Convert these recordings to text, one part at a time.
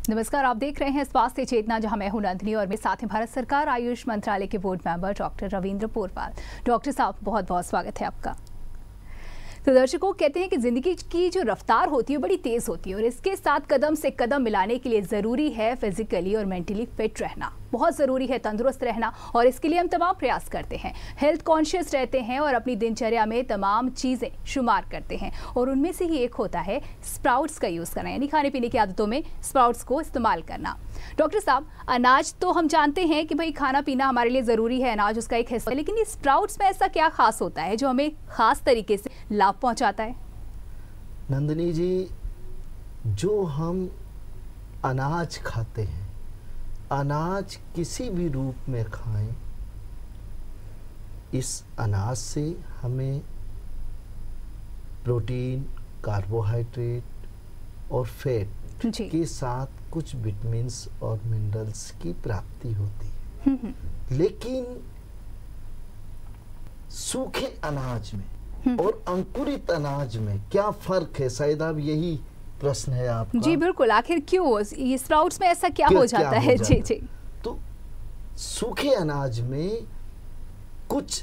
नमस्कार, आप देख रहे हैं स्वास्थ्य चेतना, जहां मैं हूं नंदिनी और मेरे साथ हैं भारत सरकार आयुष मंत्रालय के board member doctor Ravindra Porpal. Doctor साहब, बहुत बहुत स्वागत है आपका। तो दर्शकों, कहते हैं कि जिंदगी की जो रफ्तार होती है बड़ी तेज होती है और इसके साथ कदम से कदम मिलाने के लिए जरूरी है फिजिकली और मेंटली फिट रहना। बहुत ज़रूरी है तंदुरुस्त रहना और इसके लिए हम तमाम प्रयास करते हैं, हेल्थ कॉन्शियस रहते हैं और अपनी दिनचर्या में तमाम चीज़ें शुमार करते हैं। और उनमें से ही एक होता है स्प्राउट्स का यूज़ करना, यानी खाने पीने की आदतों में स्प्राउट्स को इस्तेमाल करना। डॉक्टर साहब, अनाज तो हम जानते हैं कि भाई खाना पीना हमारे लिए ज़रूरी है, अनाज उसका एक हिस्सा है, लेकिन ये स्प्राउट्स में ऐसा क्या खास होता है जो हमें ख़ास तरीके से लाभ पहुँचाता है? नंदिनी जी, जो हम अनाज खाते हैं, अनाज किसी भी रूप में खाएं, इस अनाज से हमें प्रोटीन, कार्बोहाइड्रेट और फैट के साथ कुछ विटामिन्स और मिनरल्स की प्राप्ति होती है। लेकिन सूखे अनाज में और अंकुरित अनाज में क्या फर्क है? शायद अब यही प्रश्न है आपका। जी बिल्कुल, आखिर क्यों ये स्प्राउट्स में ऐसा क्या हो जाता है? जी जी। तो सूखे अनाज में कुछ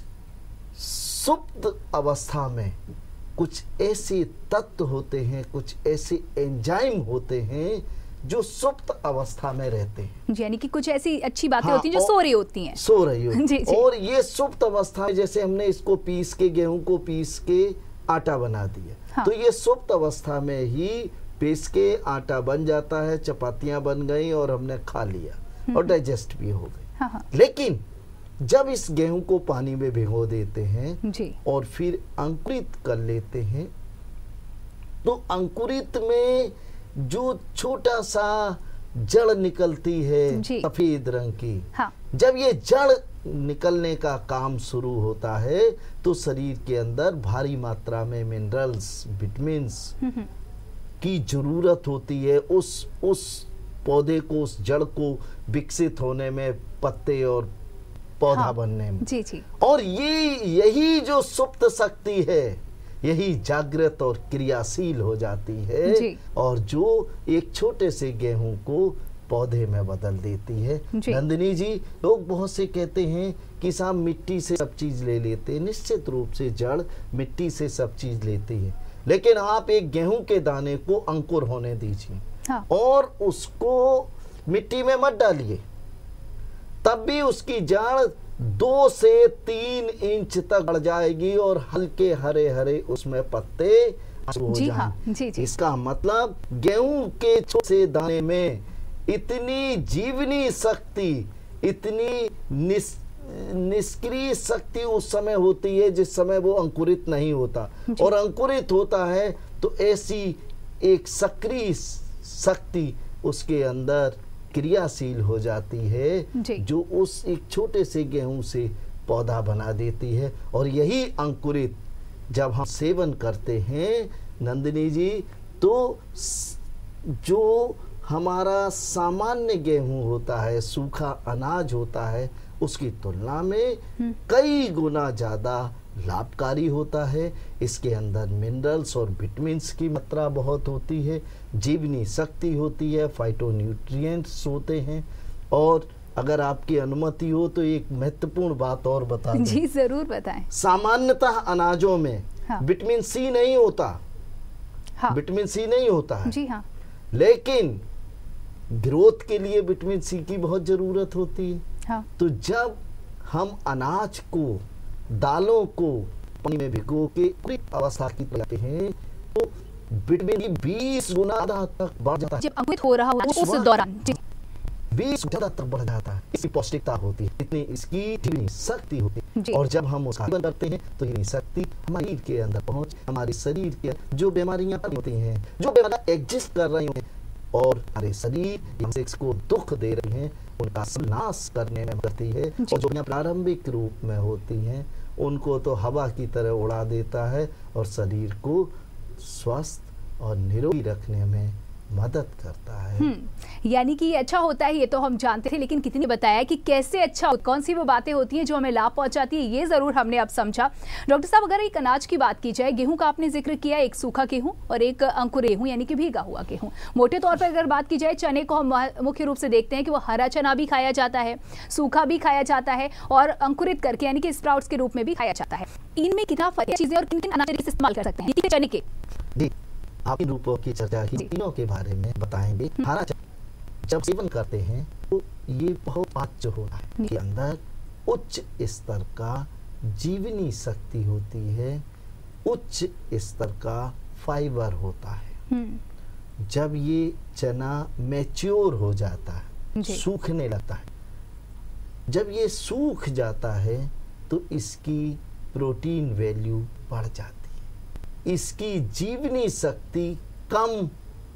सुप्त अवस्था में कुछ ऐसे तत्व होते हैं, कुछ ऐसे एंजाइम होते हैं जो सुप्त अवस्था में रहते हैं। यानी कि कुछ ऐसी अच्छी बातें होती हैं जो सो रही होती हैं। सो रही होती जी, जी। और ये सुप्त अवस्था है, जैसे हमने इसको पीस के, गेहूं को पीस के आटा बना दिया। हाँ। तो ये सुप्त अवस्था में ही पीस के आटा बन जाता है, चपातियां बन गई और हमने खा लिया और डाइजेस्ट भी हो गई। हाँ, हाँ। लेकिन जब इस गेहूं को पानी में भिगो देते हैं जी। और फिर अंकुरित कर लेते हैं, तो अंकुरित में जो छोटा सा जड़ निकलती है सफेद रंग की, हाँ। जब ये जड़ निकलने का काम शुरू होता है तो शरीर के अंदर भारी मात्रा में मिनरल्स, विटामिन्स की जरूरत होती है उस पौधे को, उस जड़ को विकसित होने में, पत्ते और पौधा बनने में। जी जी। और यही जो सुप्त शक्ति है, यही जागृत और क्रियाशील हो जाती है जी। और जो एक छोटे से गेहूं को पौधे में बदल देती है। नंदिनी जी, लोग बहुत से कहते हैं कि साहब मिट्टी से सब चीज ले लेते हैं। निश्चित रूप से जड़ मिट्टी से सब चीज लेती है, लेकिन आप एक गेहूं के दाने को अंकुर होने दीजिए। हाँ। और उसको मिट्टी में मत डालिए, तब भी उसकी जड़ 2 से 3 इंच तक बढ़ जाएगी और हल्के हरे हरे उसमें पत्ते हो जी। जाएंगे। हाँ। जी जी। इसका मतलब गेहूं के छोटे से दाने में इतनी जीवनी शक्ति, इतनी निष्क्रिय शक्ति उस समय होती है जिस समय वो अंकुरित नहीं होता, और अंकुरित होता है तो ऐसी एक सक्रिय शक्ति उसके अंदर क्रियाशील हो जाती है जो उस एक छोटे से गेहूं से पौधा बना देती है। और यही अंकुरित जब हम सेवन करते हैं नंदिनी जी, तो जो हमारा सामान्य गेहूं होता है, सूखा अनाज होता है, उसकी तुलना में कई गुना ज्यादा लाभकारी होता है। इसके अंदर मिनरल्स और विटामिन्स की मात्रा बहुत होती है, जीवनी शक्ति होती है, फाइटोन्यूट्रिएंट्स होते हैं। और अगर आपकी अनुमति हो तो एक महत्वपूर्ण बात और बता दूं। जी जरूर बताएं। सामान्यतः अनाजों में विटामिन सी नहीं होता। हाँ। विटामिन सी नहीं होता है। जी हाँ। लेकिन ग्रोथ के लिए विटामिन सी की बहुत जरूरत होती है। हाँ। तो जब हम अनाज को, दालों को पानी में भिगो के पूरी अवस्था की लाते हैं तो विटामिन 20 गुना तक बढ़ जाता है। जब अंकुरित हो रहा हो उस दौरान 20 गुना तक बढ़ जाता है। इसकी पौष्टिकता होती है, इतनी इसकी जीवनी शक्ति होती है। और जब हम उसका सेवन करते हैं तो ये शक्ति हमारे शरीर के अंदर पहुंच, हमारे शरीर के जो बीमारियां होती हैं, जो बीमारियां एग्जिस्ट कर रही हैं और हमारे शरीर को दुख दे रही हैं, उनका नाश करने में करती है। और जो प्रारंभिक रूप में होती हैं उनको तो हवा की तरह उड़ा देता है और शरीर को स्वस्थ और निरोगी रखने में मदद करता है। यानी कि ये अच्छा होता है, ये तो हम जानते थे, लेकिन कितनी बताया कि कैसे अच्छा, कौन सी वो बातें होती हैं जो हमें लाभ पहुंचाती है, ये जरूर हमने अब समझा। डॉक्टर साहब, अगर एक अनाज की बात की जाए, गेहूं का आपने जिक्र किया, एक सूखा गेहूं और एक अंकुर गेहूं यानी कि भीगा हुआ गेहूं। मोटे तौर पर अगर बात की जाए, चने को हम मुख्य रूप से देखते हैं कि वो हरा चना भी खाया जाता है, सूखा भी खाया जाता है और अंकुरित करके यानी कि स्प्राउट्स के रूप में भी खाया जाता है। इनमें कितना फर्क है चीजें और किन किन अनाज इस्तेमाल कर सकते हैं चने के? जी, आप इन रूपों की चर्चा की, तीनों के बारे में बताएंगे। हरा जब सेवन करते हैं तो ये बहुत पाच्य होता है, के अंदर उच्च स्तर का जीवनी शक्ति होती है, उच्च स्तर का फाइबर होता है। जब ये चना मैच्योर हो जाता है, सूखने लगता है, जब ये सूख जाता है तो इसकी प्रोटीन वैल्यू बढ़ जाती है, इसकी जीवनी शक्ति कम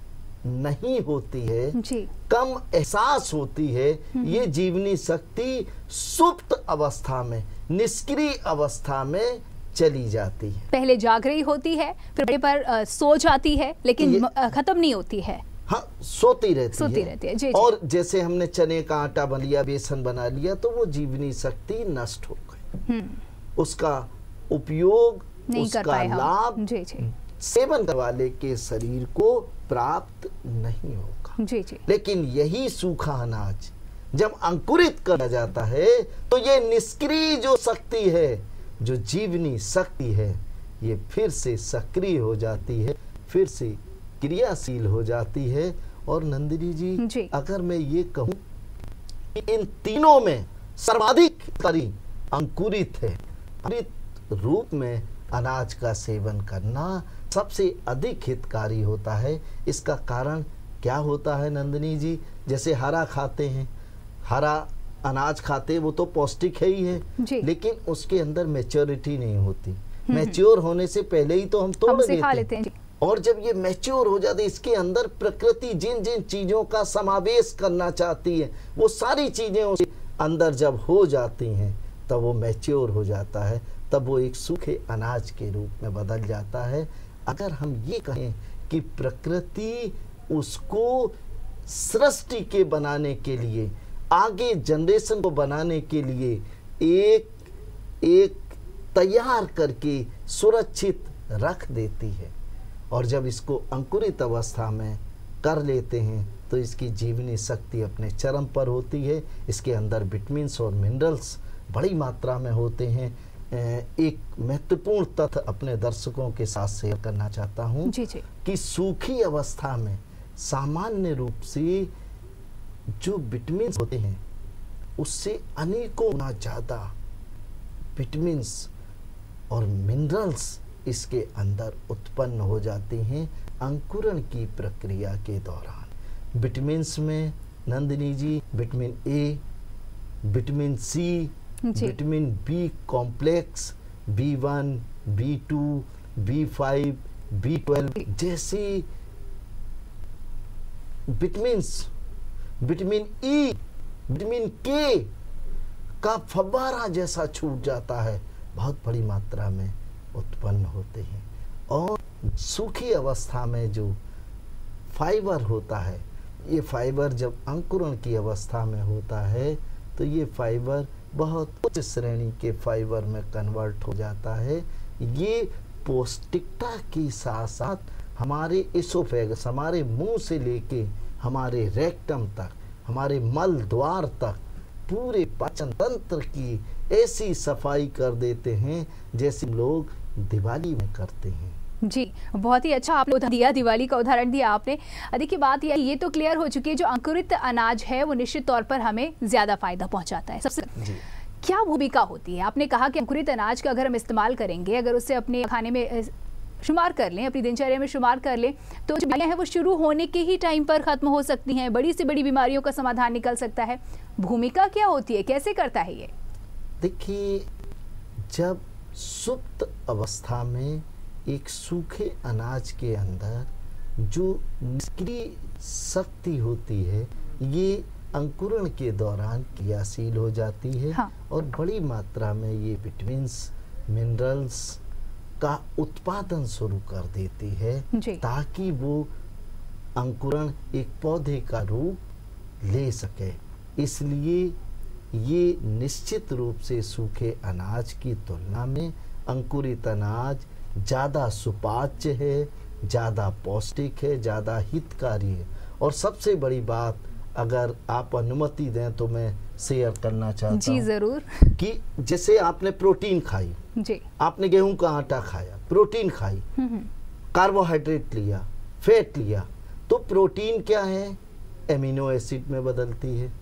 नहीं होती है जी। कम एहसास होती है। ये जीवनी शक्ति सुप्त अवस्था में, निष्क्रिय अवस्था में चली जाती है। पहले जाग रही होती है, फिर बड़े पर सो जाती है, लेकिन खत्म नहीं होती है। हाँ, सोती रहती है जी, और जैसे हमने चने का आटा बना लिया, बेसन बना लिया, तो वो जीवनी शक्ति नष्ट हो गई, उसका उपयोग नहीं उसका लाभ जी जी। सेवन करने वाले के शरीर को प्राप्त नहीं होगा जी जी। लेकिन यही सूखा अनाज जब अंकुरित किया जाता है तो ये निष्क्रिय जो शक्ति है, जो जीवनी शक्ति है, ये फिर से सक्रिय हो जाती है, फिर से क्रियाशील हो जाती है। और नंदिनी जी, अगर मैं ये कहूं कि इन तीनों में सर्वाधिक अंकुरित है, अंकुरित रूप में अनाज का सेवन करना सबसे अधिक हितकारी होता है। इसका कारण क्या होता है नंदिनी जी? जैसे हरा खाते हैं, हरा अनाज खाते हैं, वो तो पौष्टिक है ही है, लेकिन उसके अंदर मैच्योरिटी नहीं होती। मैच्योर होने से पहले ही तो हम तोड़ लेते हैं। और जब ये मैच्योर हो जाते, इसके अंदर प्रकृति जिन जिन चीजों का समावेश करना चाहती है, वो सारी चीजें उसके अंदर जब हो जाती हैं, तब वो मैच्योर हो जाता है, तब वो एक सूखे अनाज के रूप में बदल जाता है। अगर हम ये कहें कि प्रकृति उसको सृष्टि के बनाने के लिए, आगे जनरेशन को बनाने के लिए एक तैयार करके सुरक्षित रख देती है, और जब इसको अंकुरित अवस्था में कर लेते हैं तो इसकी जीवनी शक्ति अपने चरम पर होती है। इसके अंदर विटामिन्स और मिनरल्स बड़ी मात्रा में होते हैं। एक महत्वपूर्ण तथ्य अपने दर्शकों के साथ शेयर करना चाहता हूं कि सूखी अवस्था में सामान्य रूप से जो विटामिन्स होते हैं उससे अनेकों गुना ज्यादा विटामिन्स और मिनरल्स इसके अंदर उत्पन्न हो जाते हैं अंकुरण की प्रक्रिया के दौरान। विटामिन्स में Nandini ji vitamin A, vitamin C, vitamin B complex, B1, B2, B5, B12 जैसी विटामिन्स, विटामिन ई, विटामिन के का फव्वारा जैसा छूट जाता है, बहुत बड़ी मात्रा में उत्पन्न होते हैं। और सूखी अवस्था में जो फाइबर होता है, ये फाइबर जब अंकुरण की अवस्था में होता है तो ये फाइबर बहुत उच्च श्रेणी के फाइबर में कन्वर्ट हो जाता है। ये पौष्टिकता के साथ साथ हमारे इसोफेगस, हमारे मुंह से लेके हमारे रेक्टम तक, हमारे मल द्वार तक पूरे पाचन तंत्र की ऐसी सफाई कर देते हैं जैसे लोग दिवाली में करते हैं। जी, बहुत ही अच्छा आपने उदाहरण दिया, दिवाली का उदाहरण दिया आपने। देखिए, बात ये तो क्लियर हो चुकी है, जो अंकुरित अनाज है वो निश्चित तौर पर हमें ज्यादा फायदा पहुंचाता है। सबसे क्या भूमिका होती है? आपने कहा कि अंकुरित अनाज का अगर हम इस्तेमाल करेंगे, अगर उससे अपने खाने में शुमार कर लें, अपनी दिनचर्या में शुमार कर लें, तो जो बीमारियां हैं वो शुरू होने के ही टाइम पर खत्म हो सकती हैं, बड़ी से बड़ी बीमारियों का समाधान निकल सकता है। भूमिका क्या होती है, कैसे करता है ये? देखिए, जब सुप्त अवस्था में एक सूखे अनाज के अंदर जो निष्क्रिय शक्ति होती है, ये अंकुरण के दौरान क्रियाशील हो जाती है। हाँ। और बड़ी मात्रा में ये विटामिन्स, मिनरल्स का उत्पादन शुरू कर देती है, ताकि वो अंकुरण एक पौधे का रूप ले सके। इसलिए ये निश्चित रूप से सूखे अनाज की तुलना में अंकुरित अनाज ज़्यादा सुपाच्य है, ज़्यादा पौष्टिक है, ज़्यादा हितकारी है। और सबसे बड़ी बात, अगर आप अनुमति दें तो मैं शेयर करना चाहता हूँ। जी ज़रूर। कि जैसे आपने प्रोटीन खाई, जी, आपने गेहूं का आटा खाया, प्रोटीन खाई, कार्बोहाइड्रेट लिया, फैट लिया, तो प्रोटीन क्या है, एमिनो एसिड में बदलती है।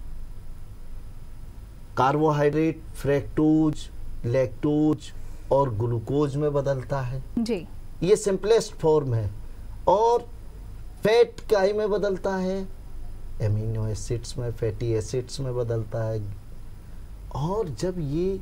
कार्बोहाइड्रेट फ्रैक्टोज, लैक्टोज और ग्लूकोज में बदलता है। जी, ये सिंपलेस्ट फॉर्म है। और फैट काय में बदलता है, एमिनो एसिड्स में, फैटी एसिड्स में बदलता है। और जब ये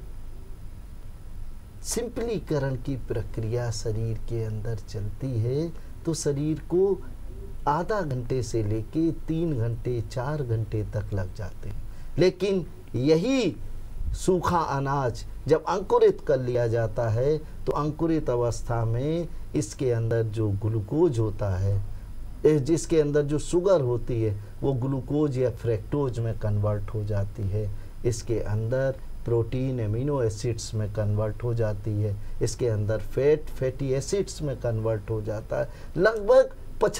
सिंपलीकरण की प्रक्रिया शरीर के अंदर चलती है तो शरीर को आधा घंटे से लेके 3 घंटे 4 घंटे तक लग जाते हैं। लेकिन यही सूखा अनाज जब अंकुरित कर लिया जाता है तो अंकुरित अवस्था में इसके अंदर जो ग्लूकोज होता है, जिसके अंदर जो शुगर होती है, वो ग्लूकोज या फ्रैक्टोज में कन्वर्ट हो जाती है। इसके अंदर प्रोटीन एमिनो एसिड्स में कन्वर्ट हो जाती है। इसके अंदर फैटी एसिड्स में कन्वर्ट हो जाता है। लगभग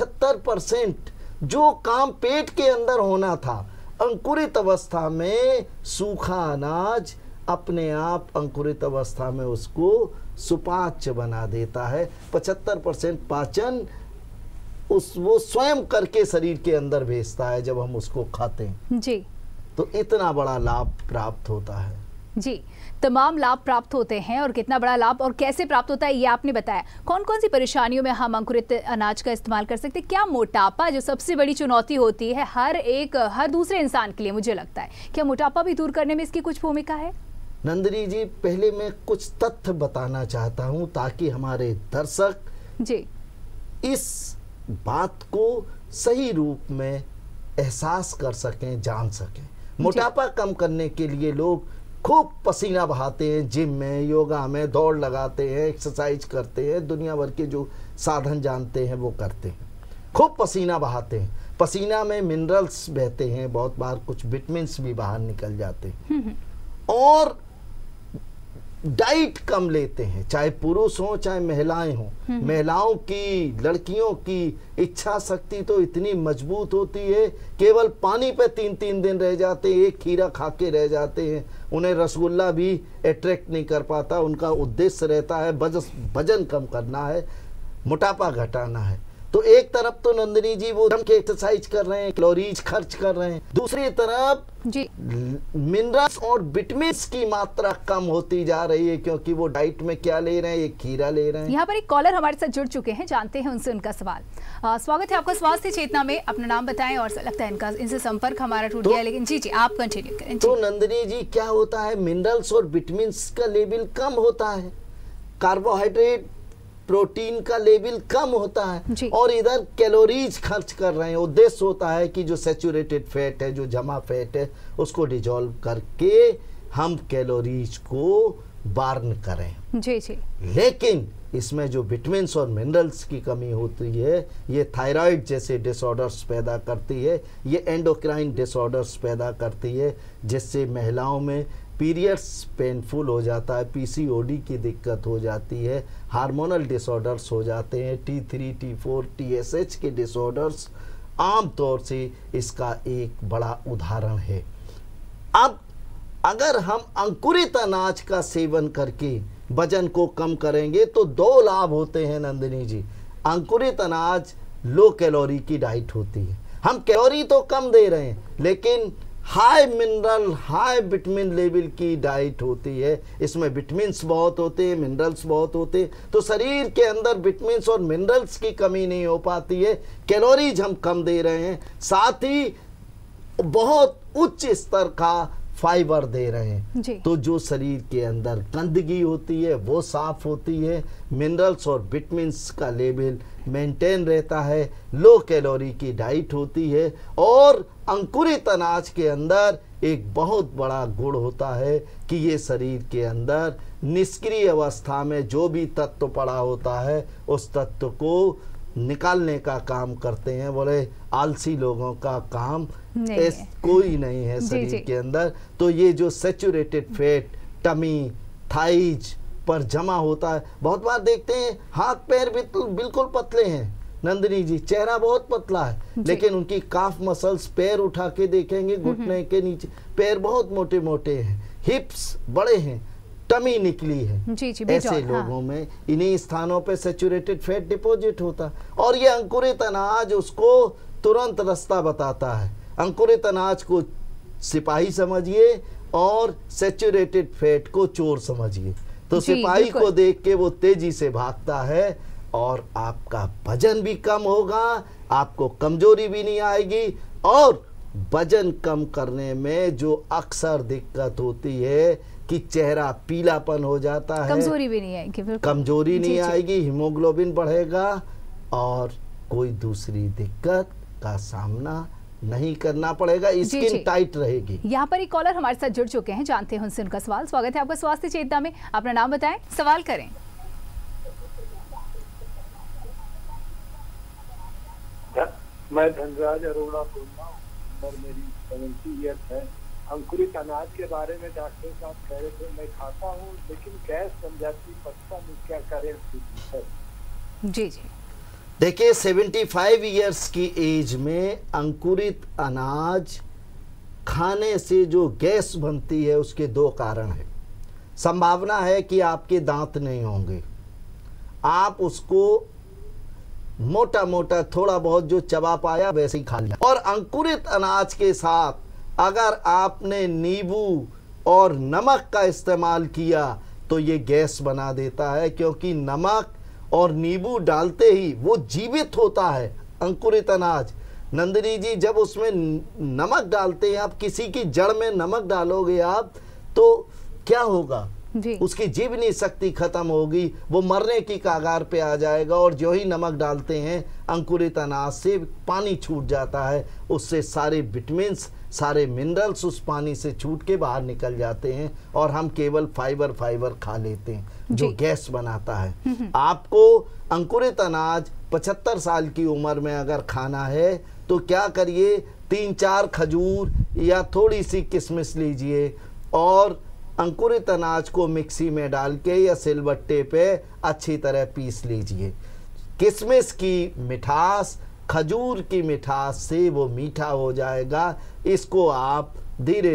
75% जो काम पेट के अंदर होना था, अंकुरित अवस्था में सूखा अनाज अपने आप अंकुरित अवस्था में उसको सुपाच्य बना देता है। 75% पाचन वो स्वयं करके शरीर के अंदर भेजता है जब हम उसको खाते हैं। जी, तो इतना बड़ा लाभ प्राप्त होता है। जी, तमाम लाभ प्राप्त होते हैं। और कितना बड़ा लाभ और कैसे प्राप्त होता है ये आपने बताया। कौन कौन सी परेशानियों में हम अंकुरित अनाज का इस्तेमाल कर सकते हैं? क्या मोटापा जो सबसे बड़ी चुनौती होती है हर दूसरे इंसान के लिए, मुझे लगता है, क्या मोटापा भी दूर करने में इसकी कुछ भूमिका है? नंदिनी जी, पहले मैं कुछ तथ्य बताना चाहता हूं ताकि हमारे दर्शक जी इस बात को सही रूप में एहसास कर सकें, जान सकें। मोटापा कम करने के लिए लोग खूब पसीना बहाते हैं, जिम में, योगा में, दौड़ लगाते हैं, एक्सरसाइज करते हैं, दुनिया भर के जो साधन जानते हैं वो करते हैं, खूब पसीना बहाते हैं। पसीना में मिनरल्स बहते हैं, बहुत बार कुछ विटामिन्स भी बाहर निकल जाते हैं। और डाइट कम लेते हैं, चाहे पुरुष हो चाहे महिलाएं हों। महिलाओं की, लड़कियों की इच्छा शक्ति तो इतनी मजबूत होती है, केवल पानी पे 3-3 दिन रह जाते हैं, एक खीरा खा के रह जाते हैं। उन्हें रसगुल्ला भी अट्रैक्ट नहीं कर पाता। उनका उद्देश्य रहता है वजन कम करना है, मोटापा घटाना है। तो एक तरफ तो नंदिनी जी वो दम के एक्सरसाइज कर रहे हैं, कैलोरीज खर्च कर रहे हैं, दूसरी तरफ जी मिनरल्स और विटामिन्स की मात्रा कम होती जा रही है, क्योंकि वो डाइट में क्या ले रहे हैं, एक खीरा ले रहे हैं। यहाँ पर एक कॉलर हमारे साथ जुड़ चुके हैं, जानते हैं उनसे उनका सवाल। स्वागत है आपका स्वास्थ्य चेतना में। अपना नाम बताएं। और लगता है इनसे संपर्क हमारा टूट गया, लेकिन जी आप कंटिन्यू करें। तो नंदिनी जी, क्या होता है, मिनरल्स और विटामिन्स का लेवल कम होता है, कार्बोहाइड्रेट प्रोटीन का लेवल कम होता है, और इधर कैलोरीज खर्च कर रहे हैं। उद्देश्य होता है कि जो सैचुरेटेड फैट है, जो जमा फैट है, उसको डिजोल्व करके हम कैलोरीज को बर्न करें। जी जी। लेकिन इसमें जो विटामिन्स और मिनरल्स की कमी होती है, ये थायराइड जैसे डिसऑर्डर्स पैदा करती है, ये एंडोक्राइन डिसऑर्डर्स पैदा करती है, जिससे महिलाओं में पीरियड्स पेनफुल हो जाता है, पीसीओडी की दिक्कत हो जाती है, हार्मोनल डिसऑर्डर्स हो जाते हैं, T3, T4, TSH के डिसऑर्डर्स आम तौर से इसका एक बड़ा उदाहरण है। अब अगर हम अंकुरित अनाज का सेवन करके वजन को कम करेंगे तो 2 लाभ होते हैं नंदिनी जी। अंकुरित अनाज लो कैलोरी की डाइट होती है, हम कैलोरी तो कम दे रहे हैं लेकिन high mineral, high vitamin level की डाइट होती है। इसमें विटामिन्स बहुत होते हैं, मिनरल्स बहुत होते हैं, तो शरीर के अंदर विटामिन्स और मिनरल्स की कमी नहीं हो पाती है। कैलोरीज हम कम दे रहे हैं, साथ ही बहुत उच्च स्तर का फाइबर दे रहे हैं। तो जो शरीर के अंदर गंदगी होती है वो साफ होती है, मिनरल्स और विटामिन्स का लेवल मेंटेन रहता है, लो कैलोरी की डाइट होती है। और अंकुरित अनाज के अंदर एक बहुत बड़ा गुण होता है कि ये शरीर के अंदर निष्क्रिय अवस्था में जो भी तत्व पड़ा होता है उस तत्व को निकालने का काम करते हैं। बोले आलसी लोगों का काम कोई नहीं है शरीर के अंदर। तो ये जो सैचुरेटेड फैट टमी थाइज पर जमा होता है, बहुत बार देखते हैं हाथ पैर बिल्कुल पतले हैं नंदिनी जी, चेहरा बहुत पतला है, लेकिन उनकी काफ मसल्स, पैर उठा के देखेंगे घुटने के नीचे पैर बहुत मोटे मोटे हैं, हिप्स बड़े हैं, टमी निकली है। ऐसे लोगों में इन्हीं स्थानों पे सैचुरेटेड फैट डिपॉजिट होता, और ये अंकुरित अनाज उसको तुरंत रास्ता बताता है। अंकुरित अनाज को सिपाही समझिए और सैचुरेटेड फैट को चोर समझिए। तो सिपाही को देख के वो तेजी से भागता है और आपका वजन भी कम होगा, आपको कमजोरी भी नहीं आएगी। और वजन कम करने में जो अक्सर दिक्कत होती है कि चेहरा पीलापन हो जाता है, कमजोरी भी नहीं आएगी, कमजोरी नहीं आएगी, हीमोग्लोबिन बढ़ेगा और कोई दूसरी दिक्कत का सामना नहीं करना पड़ेगा, स्किन टाइट रहेगी। यहाँ पर एक कॉलर हमारे साथ जुड़ चुके हैं, जानते हैं उनसे उनका सवाल। स्वागत है आपका स्वास्थ्य चेतना में, अपना नाम बताएं, सवाल करें। मैं धनराज अरोड़ा बोल रहा हूँ, उम्र मेरी 70 ईयर्स है। अंकुरित अनाज के बारे में डॉक्टर साहब कह रहे थे, मैं खाता हूँ लेकिन गैस बन जाती, पता नहीं क्या करें। जी। देखिए 75 इयर्स की एज में अंकुरित अनाज खाने से जो गैस बनती है उसके दो कारण है। संभावना है कि आपके दांत नहीं होंगे, आप उसको मोटा मोटा थोड़ा बहुत जो चबा पाया वैसे ही खा लिया। और अंकुरित अनाज के साथ अगर आपने नींबू और नमक का इस्तेमाल किया तो ये गैस बना देता है, क्योंकि नमक और नींबू डालते ही वो जीवित होता है अंकुरित अनाज। नंदिनी जी, जब उसमें नमक डालते हैं, आप किसी की जड़ में नमक डालोगे आप, तो क्या होगा, उसकी जीवनी शक्ति खत्म होगी, वो मरने की कगार पे आ जाएगा। और जो ही नमक डालते हैं अंकुरित अनाज से पानी छूट जाता है, उससे सारे विटामिन्स, सारे मिनरल्स उस पानी से छूट के बाहर निकल जाते हैं और हम केवल फाइबर खा लेते हैं जो गैस बनाता है। आपको अंकुरित अनाज 75 साल की उम्र में अगर खाना है तो क्या करिए, 3-4 खजूर या थोड़ी सी किशमिश लीजिए और अंकुरित अनाज को मिक्सी में डाल के या सिलबट्टे पे अच्छी तरह पीस लीजिए। किशमिश की मिठास, खजूर की मिठास से वो मीठा हो जाएगा। इसको आप धीरे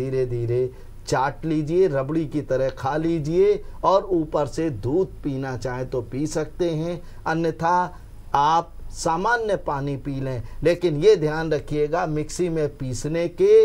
धीरे चाट लीजिए, रबड़ी की तरह खा लीजिए और ऊपर से दूध पीना चाहे तो पी सकते हैं, अन्यथा आप सामान्य पानी पी लें। लेकिन ये ध्यान रखिएगा, मिक्सी में पीसने के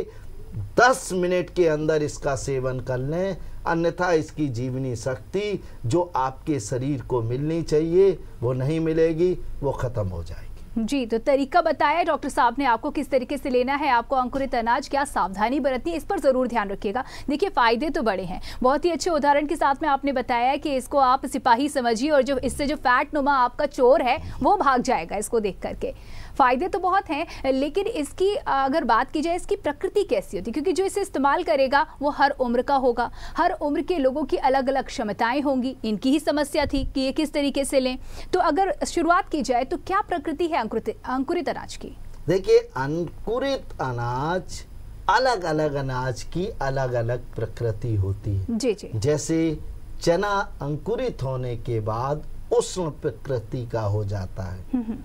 10 मिनट के अंदर इसका सेवन कर लें, अन्यथा इसकी जीवनी शक्ति जो आपके शरीर को मिलनी चाहिए वो नहीं मिलेगी, वो खत्म हो जाएगी। जी, तो तरीका बताया डॉक्टर साहब ने आपको किस तरीके से लेना है, आपको अंकुरित अनाज, क्या सावधानी बरतनी है, इस पर जरूर ध्यान रखिएगा। देखिए फायदे तो बड़े हैं, बहुत ही अच्छे उदाहरण के साथ में आपने बताया कि इसको आप सिपाही समझिए और जो इससे जो फैट नुमा आपका चोर है वो भाग जाएगा इसको देख करके। फायदे तो बहुत हैं, लेकिन इसकी अगर बात की जाए इसकी प्रकृति कैसी होती है, क्योंकि जो इसे इस्तेमाल करेगा वो हर उम्र का होगा, हर उम्र के लोगों की अलग अलग क्षमताएं होंगी। इनकी ही समस्या थी कि ये किस तरीके से लें। तो अगर शुरुआत की जाए तो क्या प्रकृति है अंकुरित अनाज की? देखिए, अंकुरित अनाज, अलग अलग अनाज की अलग अलग प्रकृति होती है। जी। जैसे चना अंकुरित होने के बाद उष्ण प्रकृति का हो जाता है,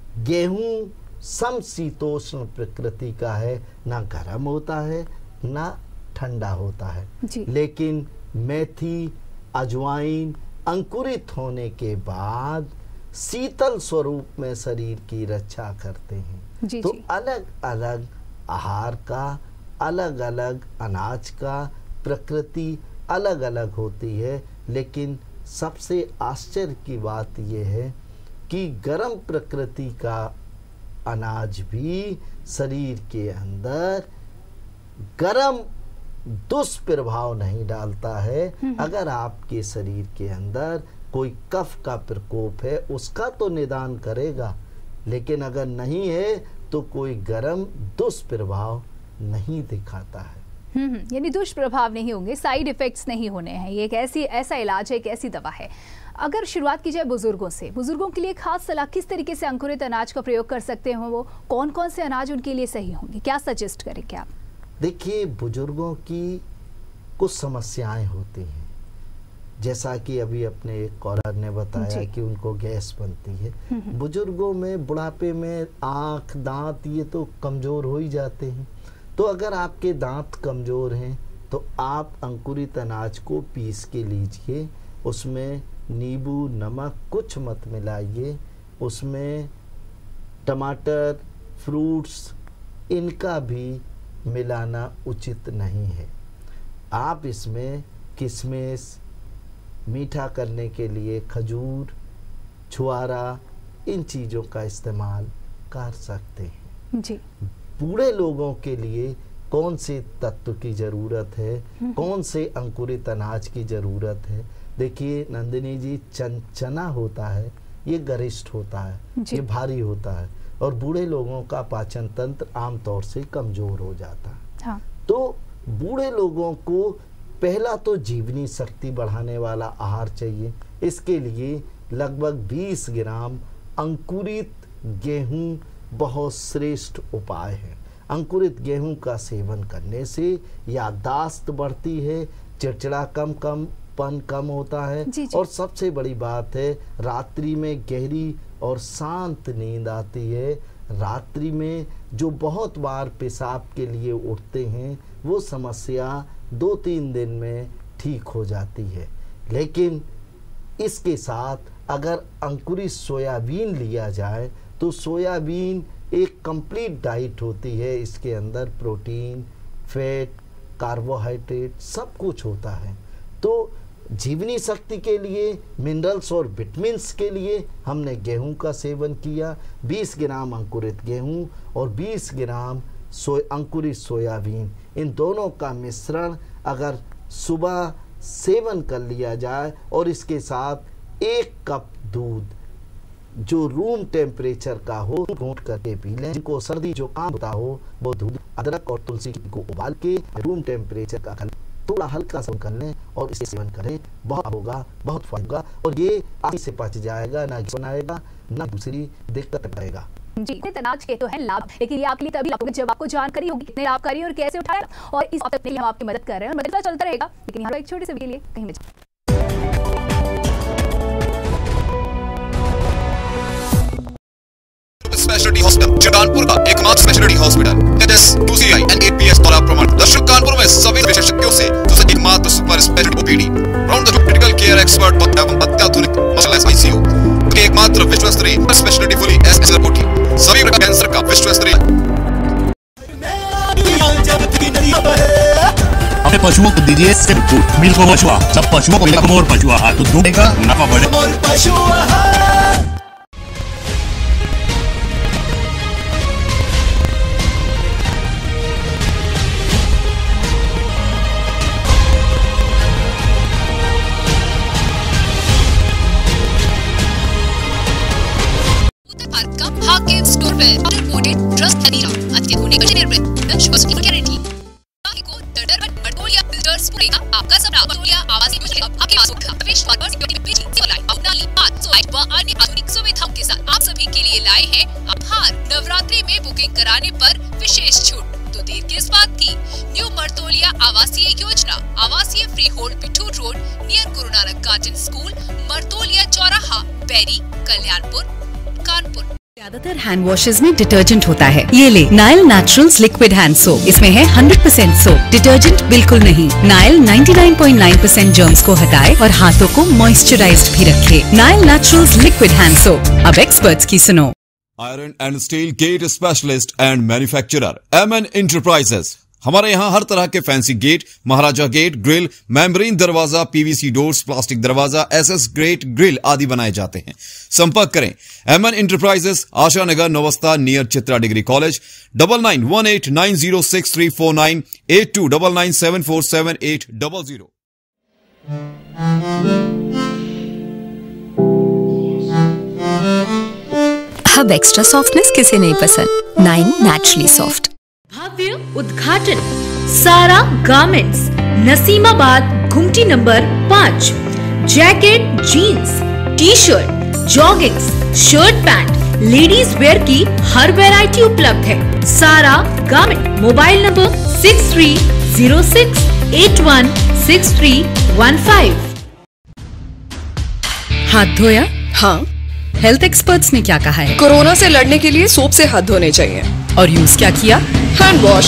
गेहूं समशीतोष्ण प्रकृति का है, ना गर्म होता है ना ठंडा होता है। लेकिन मेथी, अजवाइन अंकुरित होने के बाद शीतल स्वरूप में शरीर की रक्षा करते हैं। तो अलग अलग आहार का, अलग अलग अनाज का प्रकृति अलग अलग होती है। लेकिन सबसे आश्चर्य की बात यह है कि गर्म प्रकृति का अनाज भी शरीर के अंदर गर्म दुष्प्रभाव नहीं डालता है। अगर आपके शरीर के अंदर कोई कफ का प्रकोप है उसका तो निदान करेगा, लेकिन अगर नहीं है तो कोई गर्म दुष्प्रभाव नहीं दिखाता है। यानी दुष्प्रभाव नहीं होंगे, साइड इफेक्ट्स नहीं होने हैं। ये एक ऐसा इलाज है, एक ऐसी दवा है। अगर शुरुआत की जाए बुजुर्गों से, बुजुर्गों के लिए खास सलाह, किस तरीके से अंकुरित अनाज का प्रयोग कर सकते हैं वो, कौन कौन से अनाज उनके लिए सही होंगे, क्या सजेस्ट करेंगे आप? देखिए, बुजुर्गों की कुछ समस्याएं होती हैं, जैसा कि अभी अपने एक कॉलर ने बताया कि उनको गैस बनती है। बुजुर्गों में बुढ़ापे में आँख दांत ये तो कमज़ोर हो ही जाते हैं। तो अगर आपके दांत कमज़ोर हैं तो आप अंकुरित अनाज को पीस के लीजिए, उसमें नींबू नमक कुछ मत मिलाइए, उसमें टमाटर फ्रूट्स इनका भी मिलाना उचित नहीं है। आप इसमें किशमिश, मीठा करने के लिए खजूर, छुआरा, इन चीज़ों का इस्तेमाल कर सकते हैं जी। बूढ़े लोगों के लिए कौन से तत्व की ज़रूरत है, कौन से अंकुरित अनाज की ज़रूरत है? देखिए नंदिनी जी, चना होता है, ये गरिष्ठ होता है, ये भारी होता है और बूढ़े लोगों का पाचन तंत्र आमतौर से कमज़ोर हो जाता है। हाँ। तो बूढ़े लोगों को पहला तो जीवनी शक्ति बढ़ाने वाला आहार चाहिए। इसके लिए लगभग 20 ग्राम अंकुरित गेहूं बहुत श्रेष्ठ उपाय है। अंकुरित गेहूं का सेवन करने से याददाश्त बढ़ती है, चिड़चिड़ापन कम होता है और सबसे बड़ी बात है, रात्रि में गहरी और शांत नींद आती है। रात्रि में जो बहुत बार पेशाब के लिए उठते हैं वो समस्या 2-3 दिन में ठीक हो जाती है। लेकिन इसके साथ अगर अंकुरित सोयाबीन लिया जाए तो सोयाबीन एक कंप्लीट डाइट होती है। इसके अंदर प्रोटीन, फैट, कार्बोहाइड्रेट सब कुछ होता है। तो जीवनी शक्ति के लिए, मिनरल्स और विटामिन्स के लिए हमने गेहूं का सेवन किया। 20 ग्राम अंकुरित गेहूं और 20 ग्राम अंकुरित सोयाबीन, इन दोनों का मिश्रण अगर सुबह सेवन कर लिया जाए और इसके साथ 1 कप दूध जो रूम टेम्परेचर का हो घोंट करके पी लें। जिनको सर्दी जुकाम होता हो वो दूध, अदरक और तुलसी को उबाल के रूम टेम्परेचर का थोड़ा हल्का सेवन कर लें और इसे सेवन करें, बहुत होगा, बहुत फायदा होगा और ये आसानी से पच जाएगा, ना बनाएगा ना दूसरी दिक्कत करेगा। जी, अनाज के तो है लाभ, लेकिन ये आपके लिए तभी लाभ जब आपको जानकारी होगी कितने लाभकारी और कैसे उठाया, और इस बात के लिए हम आपकी मदद कर रहे हैं और मदद चलता रहेगा। लेकिन यहाँ एक छोटे से के लिए कहीं न स्पेशलिटी हॉस्पिटल जटानपुर का एकमात्र speciality hospital NS 2CI and 8PS द्वारा प्रमाणित। दर्शक कानपुर में सभी विशेषज्ञों से एकमात्र super speciality OPD, round the clock critical care expert एवं अत्याधुनिक मशीनलेस ICU के एकमात्र विश्वस्तरीय स्पेशलिटी फुली SSROT, सभी प्रकार कैंसर का विश्वस्तरीय। अपने पशुओं को दीजिए मिल्क पशु, सब पशुओं को मिल्क और पशु आहार तो दूध का मुनाफा बढ़े। आपका सपना मर्तोलिया आवासीय योजना आपके पास होगा। प्रवेश द्वार पर सिक्योरिटी पेजी, ऑनलाइन आउटनाली 5 व अन्य आधुनिक सुविधाओं के साथ आप सभी के लिए लाए हैं आभार। नवरात्रि में बुकिंग कराने पर विशेष छूट, तो देर किस बात की। न्यू मर्तोलिया आवासीय योजना, आवासीय free hold Pithur road near Guru Nanak garden school, Martolia चौराहा, बैरी, कल्याणपुर, कानपुर। ज्यादातर हैंड वॉशेज में डिटर्जेंट होता है, ये ले Nile naturals liquid hand soap. इसमें है 100% सोप, डिटर्जेंट बिल्कुल नहीं। नाइल 99.9% जर्म्स को हटाए और हाथों को मॉइस्चराइज्ड भी रखे। Nile naturals liquid hand soap, अब एक्सपर्ट्स की सुनो। Iron and steel gate specialist and manufacturer MN enterprises. हमारे यहाँ हर तरह के fancy gate, Maharaja gate, grill, membrane दरवाजा, PVC डोर्स, प्लास्टिक दरवाजा, SS ग्रेट ग्रिल आदि बनाए जाते हैं। संपर्क करें MN enterprises, Asha Nagar, Navasta near Chitra degree college, 9918906349, 8299747800। अब एक्स्ट्रा सॉफ्टनेस किसे नहीं पसंद, 9 नेचुरली सॉफ्ट। भव्य उद्घाटन सारा गारमेंट्स, नसीमाबाद, घुमटी number 5। Jacket, jeans, t shirt, joggings, shirt pant, ladies wear की हर वैरायटी उपलब्ध है। सारा गारमेंट। Mobile number 6306816315। हाथ धोया? हाँ, हेल्थ एक्सपर्ट्स ने क्या कहा है? कोरोना से लड़ने के लिए सोप से हाथ धोने चाहिए। और यूज क्या किया? Hand wash.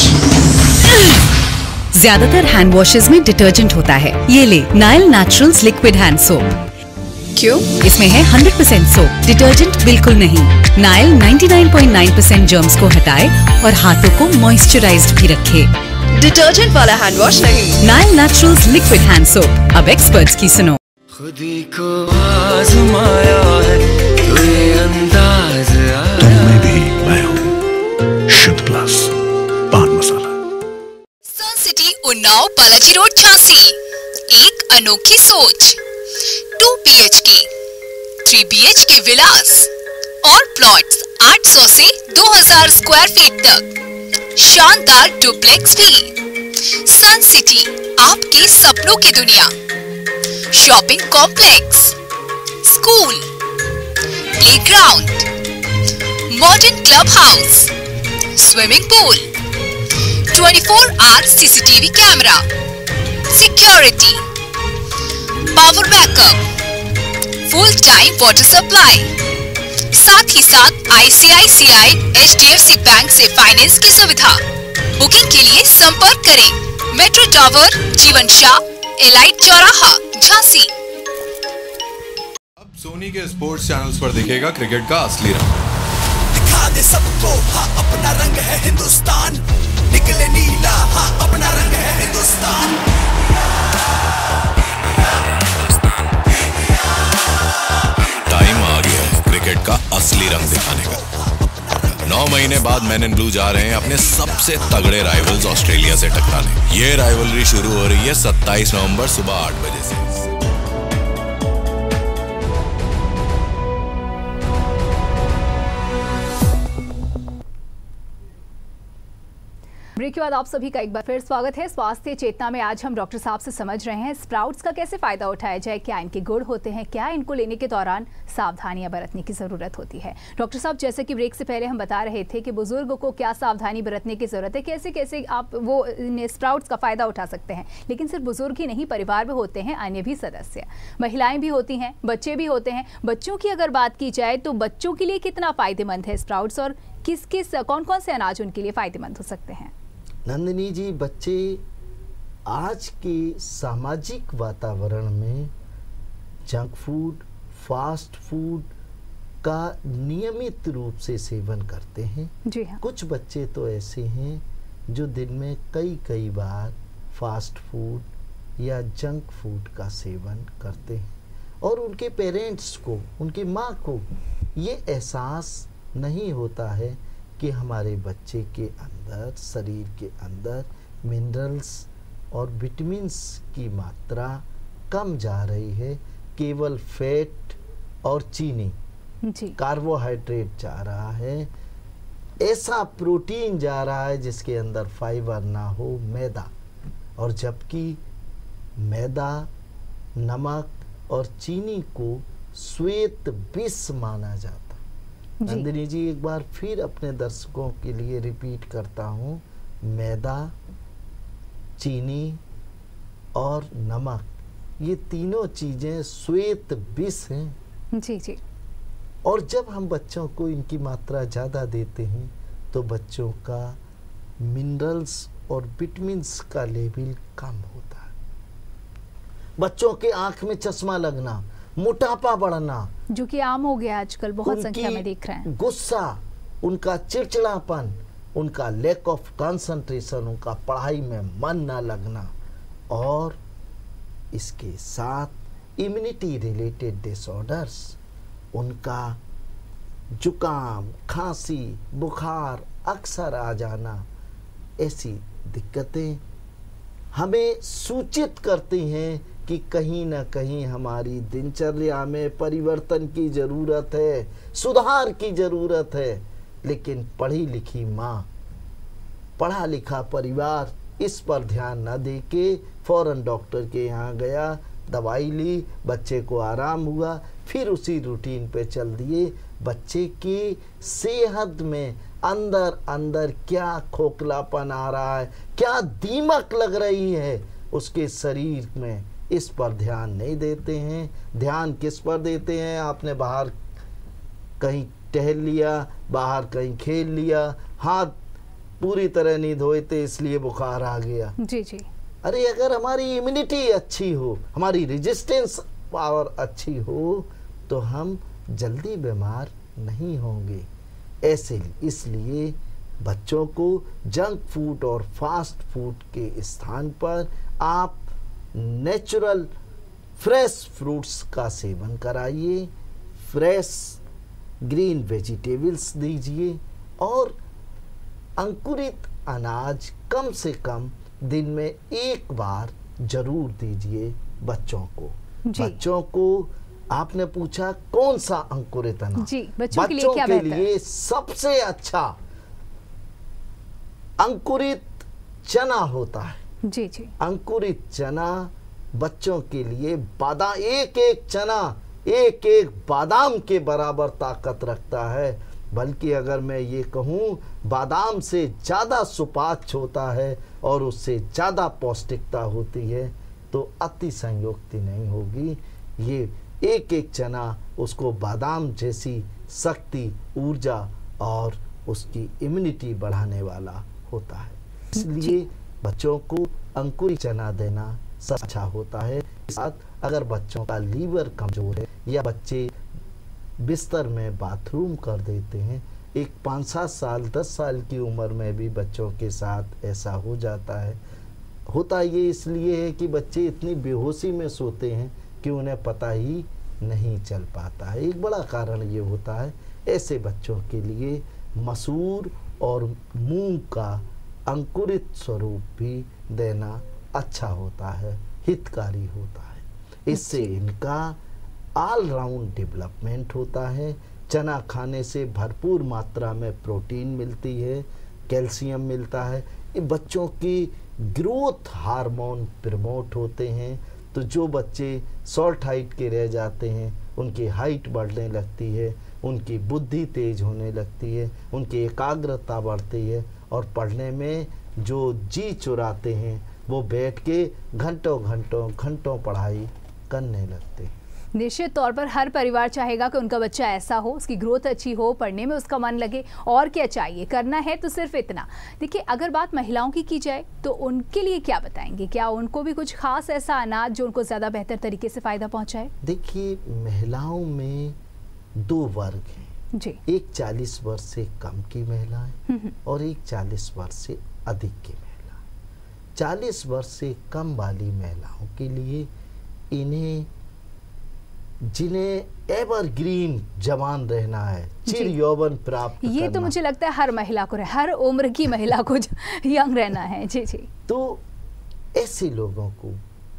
ज्यादातर हैंड वॉशेज में डिटर्जेंट होता है। ये ले Nile naturals liquid hand soap. क्यों? इसमें है 100% सोप, डिटर्जेंट बिल्कुल नहीं। नाइल 99.9% जर्म्स को हटाए और हाथों को मॉइस्चराइज्ड भी रखे। डिटर्जेंट वाला हैंड वॉश नहीं। Nyle naturals liquid hand soap. अब एक्सपर्ट्स की सुनो। खुदी को आजमाया है तो ये अंदाज तुम में भी मैं हूँ। Shuddh plus pan masala. Sun city Unnao Balaji road Jhansi. एक अनोखी सोच। 2 BHK, 3 BHK विलास और प्लॉट्स 800 से 2000 स्क्वायर फीट तक। शानदार डुप्लेक्स भी। सन सिटी, आपके सपनों की दुनिया। Shopping complex, school, playground, modern club house, swimming pool, 24 hour CCTV camera, security, power backup, full time water supply, साथ ही साथ ICICI HDFC बैंक से फाइनेंस की सुविधा। बुकिंग के लिए संपर्क करें मेट्रो टावर, जीवन शाह, एलाइट चौराहा, झांसी। अब सोनी के स्पोर्ट्स चैनल्स पर दिखेगा क्रिकेट का असली रंग। दिखा दे सबको हाँ अपना रंग है हिंदुस्तान। निकले नीला हाँ अपना रंग है हिंदुस्तान। टाइम आ गया है क्रिकेट का असली रंग दिखाने का। 9 महीने बाद मैन इन ब्लू जा रहे हैं अपने सबसे तगड़े राइवल्स ऑस्ट्रेलिया से टकराने। ये राइवलरी शुरू हो रही है 27 नवंबर सुबह 8 बजे से। ब्रेक के बाद आप सभी का एक बार फिर स्वागत है। स्वास्थ्य चेतना में आज हम डॉक्टर साहब से समझ रहे हैं स्प्राउट्स का कैसे फायदा उठाया जाए, क्या इनके गुण होते हैं, क्या इनको लेने के दौरान सावधानियां बरतने की जरूरत होती है। डॉक्टर साहब, जैसे कि ब्रेक से पहले हम बता रहे थे कि बुजुर्गों को क्या सावधानी बरतने की जरूरत है, कैसे कैसे आप वो स्प्राउट्स का फायदा उठा सकते हैं। लेकिन सिर्फ बुजुर्ग ही नहीं, परिवार में होते हैं अन्य भी सदस्य, महिलाएं भी होती हैं, बच्चे भी होते हैं। बच्चों की अगर बात की जाए तो बच्चों के लिए कितना फायदेमंद है स्प्राउट्स और किस किस कौन कौन से अनाज उनके लिए फायदेमंद हो सकते हैं? नंदिनी जी, बच्चे आज के सामाजिक वातावरण में जंक फूड, फास्ट फूड का नियमित रूप से सेवन करते हैं। जी हाँ। कुछ बच्चे तो ऐसे हैं जो दिन में कई बार फास्ट फूड या जंक फूड का सेवन करते हैं और उनके पेरेंट्स को, उनकी माँ को ये एहसास नहीं होता है कि हमारे बच्चे के अंदर, शरीर के अंदर मिनरल्स और विटामिन्स की मात्रा कम जा रही है। केवल फैट और चीनी, कार्बोहाइड्रेट जा रहा है, ऐसा प्रोटीन जा रहा है जिसके अंदर फाइबर ना हो, मैदा। और जबकि मैदा, नमक और चीनी को श्वेत विष माना जाता। नंदिनी जी, एक बार फिर अपने दर्शकों के लिए रिपीट करता हूँ, मैदा, चीनी और नमक, ये तीनों चीजें श्वेत विष हैं। जी। और जब हम बच्चों को इनकी मात्रा ज़्यादा देते हैं तो बच्चों का मिनरल्स और विटामिन्स का लेवल कम होता है। बच्चों के आंख में चश्मा लगना, मोटापा बढ़ना, जो कि आम हो गया आजकल, बहुत संख्या में देख रहे हैं। गुस्सा, उनका चिड़चिड़ापन, उनका लैक ऑफ कंसंट्रेशन, उनका पढ़ाई में मन न लगना, और इसके साथ इम्यूनिटी रिलेटेड डिसऑर्डर्स, उनका जुकाम, खांसी, बुखार अक्सर आ जाना, ऐसी दिक्कतें हमें सूचित करती हैं कि कहीं ना कहीं हमारी दिनचर्या में परिवर्तन की ज़रूरत है, सुधार की ज़रूरत है। लेकिन पढ़ी लिखी माँ, पढ़ा लिखा परिवार इस पर ध्यान न दे के फौरन डॉक्टर के यहाँ गया, दवाई ली, बच्चे को आराम हुआ, फिर उसी रूटीन पे चल दिए। बच्चे की सेहत में अंदर अंदर क्या खोखलापन आ रहा है, क्या दीमक लग रही है उसके शरीर में, इस पर ध्यान नहीं देते हैं। ध्यान किस पर देते हैं? आपने बाहर कहीं टहल लिया, बाहर कहीं खेल लिया, हाथ पूरी तरह नहीं धोए थे इसलिए बुखार आ गया। जी जी। अरे अगर हमारी इम्यूनिटी अच्छी हो, हमारी रेजिस्टेंस पावर अच्छी हो, तो हम जल्दी बीमार नहीं होंगे। ऐसे इसलिए बच्चों को जंक फूड और फास्ट फूड के स्थान पर आप नेचुरल फ्रेश फ्रूट्स का सेवन कराइए, फ्रेश ग्रीन वेजिटेबल्स दीजिए और अंकुरित अनाज कम से कम दिन में एक बार जरूर दीजिए बच्चों को। बच्चों को आपने पूछा कौन सा अंकुरित अनाज? जी, बच्चों के लिए क्या के लिए सबसे अच्छा अंकुरित चना होता है। जी जी। अंकुरित चना बच्चों के लिए बादाम, एक एक चना एक एक बादाम के बराबर ताकत रखता है। बल्कि अगर मैं ये कहूँ बादाम से ज़्यादा सुपाच्य होता है और उससे ज़्यादा पौष्टिकता होती है, तो अति संयोक्ति नहीं होगी। ये एक एक चना उसको बादाम जैसी शक्ति, ऊर्जा और उसकी इम्यूनिटी बढ़ाने वाला होता है। इसलिए बच्चों को अंकुरित चना देना सबसे अच्छा होता है। साथ अगर बच्चों का लीवर कमजोर है या बच्चे बिस्तर में बाथरूम कर देते हैं, एक 5-7 साल 10 साल की उम्र में भी बच्चों के साथ ऐसा हो जाता है। होता ये इसलिए है कि बच्चे इतनी बेहोशी में सोते हैं कि उन्हें पता ही नहीं चल पाता है। एक बड़ा कारण ये होता है। ऐसे बच्चों के लिए मसूर और मूंग का अंकुरित स्वरूप भी देना अच्छा होता है, हितकारी होता है। इससे इनका ऑल राउंड डेवलपमेंट होता है। चना खाने से भरपूर मात्रा में प्रोटीन मिलती है, कैल्शियम मिलता है। ये बच्चों की ग्रोथ हार्मोन प्रमोट होते हैं, तो जो बच्चे शॉर्ट हाइट के रह जाते हैं उनकी हाइट बढ़ने लगती है, उनकी बुद्धि तेज होने लगती है, उनकी एकाग्रता बढ़ती है और पढ़ने में जो जी चुराते हैं वो बैठ के घंटों पढ़ाई करने लगते हैं। निश्चित तौर पर हर परिवार चाहेगा कि उनका बच्चा ऐसा हो, उसकी ग्रोथ अच्छी हो, पढ़ने में उसका मन लगे, और क्या चाहिए, करना है तो सिर्फ इतना। देखिए, अगर बात महिलाओं की जाए तो उनके लिए क्या बताएंगे? क्या उनको भी कुछ खास ऐसा अनाज जो उनको ज़्यादा बेहतर तरीके से फ़ायदा पहुँचाए? देखिए, महिलाओं में 2 वर्ग हैं जी। एक 40 वर्ष से कम की महिलाएं और एक 40 वर्ष से अधिक की महिलाएं। 40 वर्ष से कम वाली महिलाओं के लिए जिन्हें एवरग्रीन जवान रहना है, चिर यौवन प्राप्त ये करना, तो मुझे लगता है हर महिला को, हर उम्र की महिला को यंग रहना है। जी जी। तो ऐसे लोगों को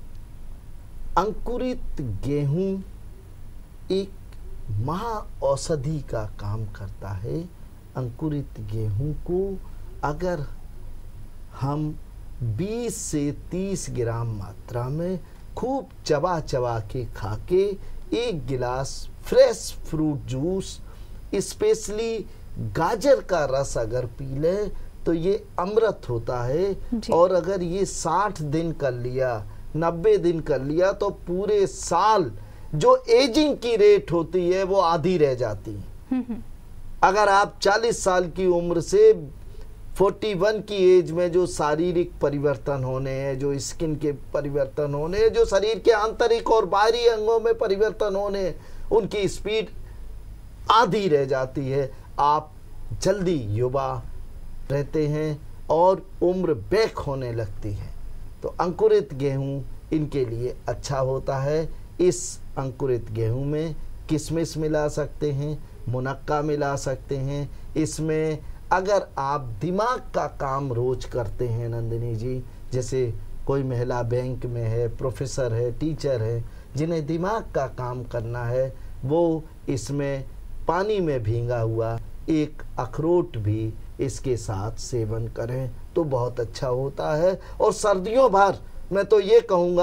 अंकुरित गेहूं एक महा औषधि का काम करता है। अंकुरित गेहूं को अगर हम 20 से 30 ग्राम मात्रा में खूब चबा चबा के खा के 1 गिलास फ्रेश फ्रूट जूस, स्पेशली गाजर का रस अगर पी लें तो ये अमृत होता है। और अगर ये 60 दिन कर लिया, 90 दिन कर लिया, तो पूरे साल जो एजिंग की रेट होती है वो आधी रह जाती है। अगर आप 40 साल की उम्र से 41 की एज में जो शारीरिक परिवर्तन होने हैं, जो स्किन के परिवर्तन होने हैं, जो शरीर के आंतरिक और बाहरी अंगों में परिवर्तन होने, उनकी स्पीड आधी रह जाती है। आप जल्दी युवा रहते हैं और उम्र बैक होने लगती है। तो अंकुरित गेहूं इनके लिए अच्छा होता है। इस अंकुरित गेहूं में किशमिश मिला सकते हैं, मुनक्का मिला सकते हैं। इसमें अगर आप दिमाग का काम रोज करते हैं नंदिनी जी, जैसे कोई महिला बैंक में है, प्रोफेसर है, टीचर है, जिन्हें दिमाग का काम करना है, वो इसमें पानी में भींगा हुआ एक अखरोट भी इसके साथ सेवन करें तो बहुत अच्छा होता है। और सर्दियों भर मैं तो ये कहूँगा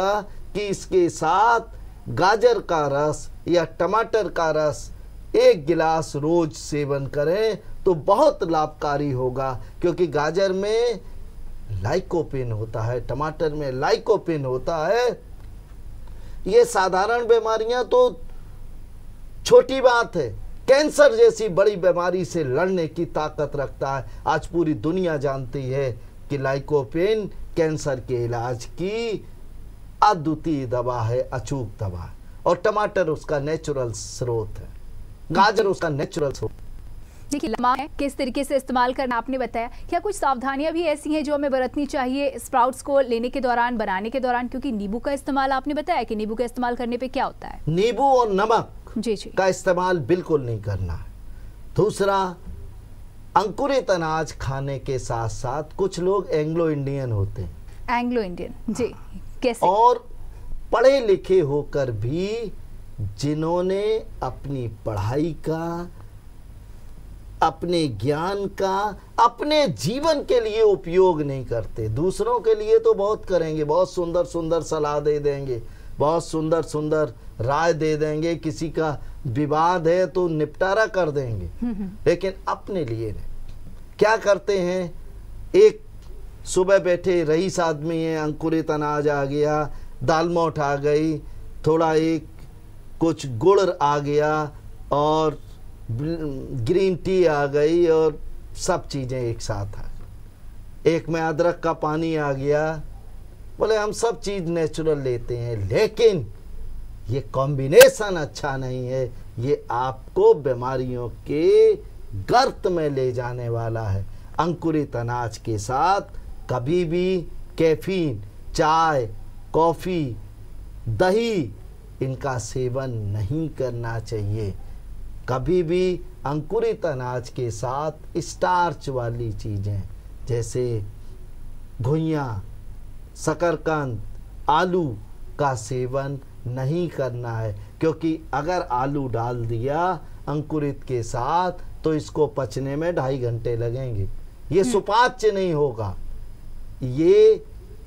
कि इसके साथ गाजर का रस या टमाटर का रस 1 गिलास रोज सेवन करें तो बहुत लाभकारी होगा, क्योंकि गाजर में लाइकोपेन होता है, टमाटर में लाइकोपेन होता है। ये साधारण बीमारियां तो छोटी बात है, कैंसर जैसी बड़ी बीमारी से लड़ने की ताकत रखता है। आज पूरी दुनिया जानती है कि लाइकोपेन कैंसर के इलाज की अद्वितीय दवा है, अचूक दवा है, और टमाटर उसका नेचुरल स्रोत है, गाजर उसका नेचुरल स्रोत। देखिए, लम्बा है किस तरीके से इस्तेमाल करना आपने बताया। क्या कुछ सावधानियां भी ऐसी हैं जो हमें बरतनी चाहिए स्प्राउट्स को लेने के दौरान, बनाने के दौरान? क्योंकि नींबू का इस्तेमाल आपने बताया कि नींबू का इस्तेमाल करने पे क्या होता है। नींबू और नमक जी का इस्तेमाल बिल्कुल नहीं करना है। दूसरा, अंकुरित अनाज खाने के साथ साथ कुछ लोग एंग्लो इंडियन होते हैं। एंग्लो इंडियन, जी, कैसे? और पढ़े लिखे होकर भी जिन्होंने अपनी पढ़ाई का, अपने ज्ञान का, अपने जीवन के लिए उपयोग नहीं करते। दूसरों के लिए तो बहुत करेंगे, बहुत सुंदर सुंदर सलाह दे देंगे, बहुत सुंदर सुंदर राय दे देंगे, किसी का विवाद है तो निपटारा कर देंगे, लेकिन अपने लिए नहीं। क्या करते हैं, एक सुबह बैठे रईस आदमी है, अंकुरित अनाज आ गया, दाल मोठ आ गई, थोड़ा एक कुछ गुड़ आ गया और ग्रीन टी आ गई और सब चीज़ें एक साथ आ गई, एक में अदरक का पानी आ गया। बोले हम सब चीज़ नेचुरल लेते हैं, लेकिन ये कॉम्बिनेशन अच्छा नहीं है, ये आपको बीमारियों के गर्त में ले जाने वाला है। अंकुरित अनाज के साथ कभी भी कैफीन, चाय, कॉफ़ी, दही इनका सेवन नहीं करना चाहिए। कभी भी अंकुरित अनाज के साथ स्टार्च वाली चीज़ें जैसे घुइयाँ, शकरकंद, आलू का सेवन नहीं करना है, क्योंकि अगर आलू डाल दिया अंकुरित के साथ तो इसको पचने में 2.5 घंटे लगेंगे। ये सुपाच्य नहीं होगा, ये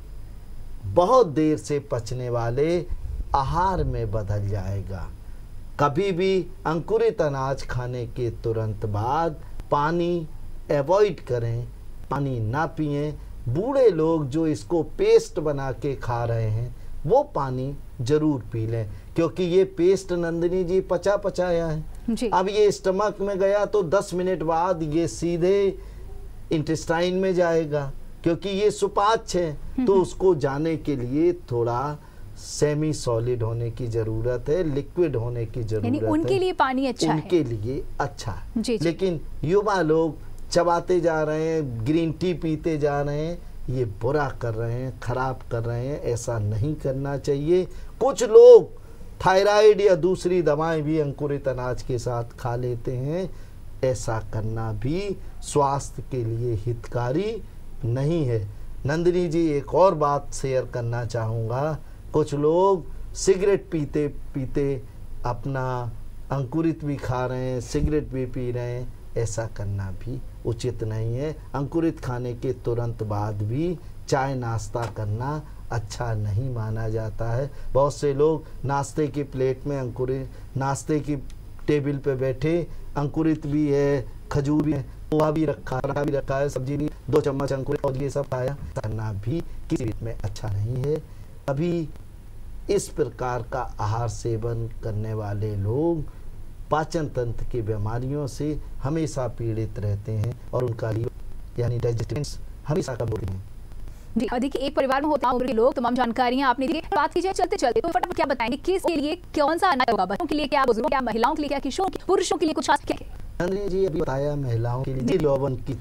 बहुत देर से पचने वाले आहार में बदल जाएगा। कभी भी अंकुरित अनाज खाने के तुरंत बाद पानी अवॉइड करें, पानी ना पिएं। बूढ़े लोग जो इसको पेस्ट बना के खा रहे हैं वो पानी जरूर पी लें, क्योंकि ये पेस्ट नंदिनी जी पचाया है जी। अब ये स्टमक में गया तो 10 मिनट बाद ये सीधे इंटेस्टाइन में जाएगा, क्योंकि ये सुपाच्य है, तो उसको जाने के लिए थोड़ा सेमी सॉलिड होने की जरूरत है, लिक्विड होने की जरूरत है। उनके लिए पानी अच्छा उनके है, लिए अच्छा है जी। लेकिन युवा लोग चबाते जा रहे हैं, ग्रीन टी पीते जा रहे हैं, ये बुरा कर रहे हैं, खराब कर रहे हैं। ऐसा नहीं करना चाहिए। कुछ लोग थायराइड या दूसरी दवाएं भी अंकुरित अनाज के साथ खा लेते हैं, ऐसा करना भी स्वास्थ्य के लिए हितकारी नहीं है। नंदिनी जी, एक और बात शेयर करना चाहूँगा। कुछ लोग सिगरेट पीते पीते अपना अंकुरित भी खा रहे हैं, सिगरेट भी पी रहे हैं, ऐसा करना भी उचित नहीं है। अंकुरित खाने के तुरंत बाद भी चाय नाश्ता करना अच्छा नहीं माना जाता है। बहुत से लोग नाश्ते की प्लेट में अंकुरित, नाश्ते की टेबल पे बैठे अंकुरित भी है, खजूर भी है, पोहा भी रखा है, सब्जी भी, 2 चम्मच अंकुरित और ये सब खाया, करना भी किसी रीत में अच्छा नहीं है। अभी इस प्रकार का आहार सेवन करने वाले लोग पाचन तंत्र की बीमारियों से हमेशा पीड़ित रहते हैं और उनका यानी डाइजेशन हमेशा कम होती है जी। देखिए, एक परिवार में होता है उम्र के लोग, तमाम जानकारियां आपने दी। बात कीजिए चलते चलते तो फटाफट क्या बताएंगे, किसके लिए कौन सा अनाज होगा? बच्चों के लिए क्या, बुजुर्गों क्या, महिलाओं के लिए क्या, किशोर, पुरुषों के लिए कुछ खास क्या है? नंदिनी जी अभी बताया महिलाओं के लिए यौवन की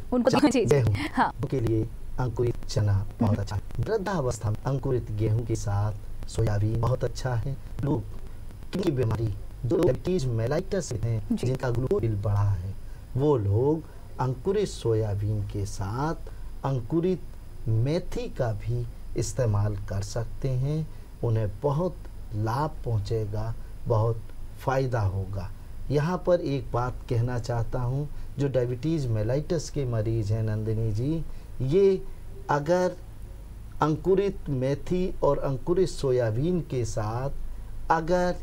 गेहूं के लिए अंकुरित चना बहुत अच्छा है। वृद्धावस्था में अंकुरित गेहूं के साथ सोयाबीन बहुत अच्छा है। लोग की बीमारी जो डायबिटीज मेलाइटस हैं, जिनका ग्लूकोज बढ़ा है, वो लोग अंकुरित सोयाबीन के साथ अंकुरित मेथी का भी इस्तेमाल कर सकते हैं। उन्हें बहुत लाभ पहुंचेगा, बहुत फ़ायदा होगा। यहाँ पर एक बात कहना चाहता हूँ, जो डायबिटीज़ मेलाइटस के मरीज़ हैं नंदिनी जी, ये अगर अंकुरित मेथी और अंकुरित सोयाबीन के साथ अगर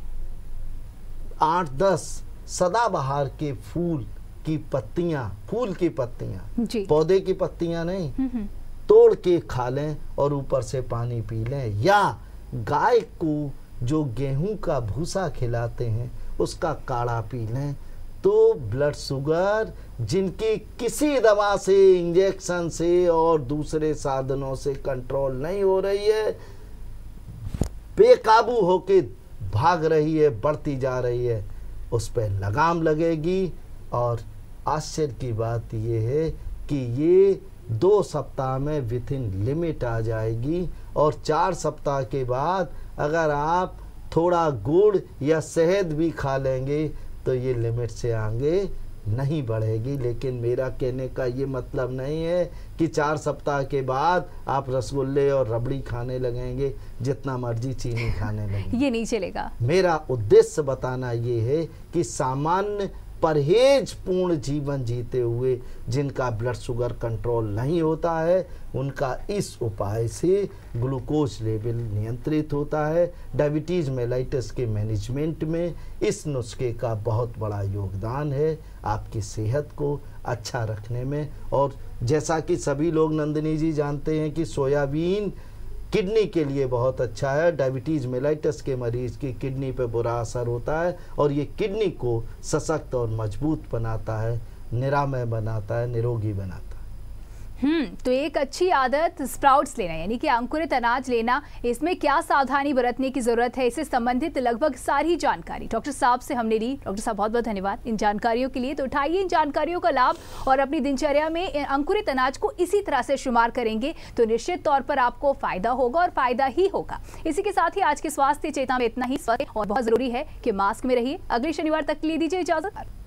8-10 सदाबहार के फूल की पत्तियां पौधे की पत्तियां नहीं, तोड़ के खा लें और ऊपर से पानी पी लें, या गाय को जो गेहूं का भूसा खिलाते हैं उसका काढ़ा पी लें, तो ब्लड शुगर जिनकी किसी दवा से, इंजेक्शन से और दूसरे साधनों से कंट्रोल नहीं हो रही है, बेकाबू होके भाग रही है, बढ़ती जा रही है, उस पर लगाम लगेगी। और आश्चर्य की बात यह है कि ये 2 सप्ताह में विथ इन लिमिट आ जाएगी, और 4 सप्ताह के बाद अगर आप थोड़ा गुड़ या शहद भी खा लेंगे तो ये लिमिट से आगे नहीं बढ़ेगी। लेकिन मेरा कहने का ये मतलब नहीं है कि 4 सप्ताह के बाद आप रसगुल्ले और रबड़ी खाने लगेंगे, जितना मर्जी चीनी खाने लगेंगे, ये नहीं चलेगा। मेरा उद्देश्य बताना ये है कि सामान्य परहेज पूर्ण जीवन जीते हुए जिनका ब्लड शुगर कंट्रोल नहीं होता है, उनका इस उपाय से ग्लूकोज लेवल नियंत्रित होता है। डायबिटीज़ मेलाइटस के मैनेजमेंट में इस नुस्खे का बहुत बड़ा योगदान है आपकी सेहत को अच्छा रखने में। और जैसा कि सभी लोग नंदिनी जी जानते हैं कि सोयाबीन किडनी के लिए बहुत अच्छा है। डायबिटीज़ मेलाइटस के मरीज की किडनी पे बुरा असर होता है और ये किडनी को सशक्त और मजबूत बनाता है, निरामय बनाता है, निरोगी बनाता है। तो एक अच्छी आदत स्प्राउट्स लेना, यानी कि अंकुरित अनाज लेना, इसमें क्या सावधानी बरतने की जरूरत है, इससे संबंधित लगभग सारी जानकारी डॉक्टर साहब से हमने ली। डॉक्टर साहब बहुत बहुत धन्यवाद इन जानकारियों के लिए। तो उठाइए इन जानकारियों का लाभ और अपनी दिनचर्या में अंकुरित अनाज को इसी तरह से शुमार करेंगे तो निश्चित तौर पर आपको फायदा होगा और फायदा ही होगा। इसी के साथ ही आज के स्वास्थ्य चेतना में इतना ही, और बहुत जरूरी है कि मास्क में रहिए। अगले शनिवार तक के लिए दीजिए इजाजत।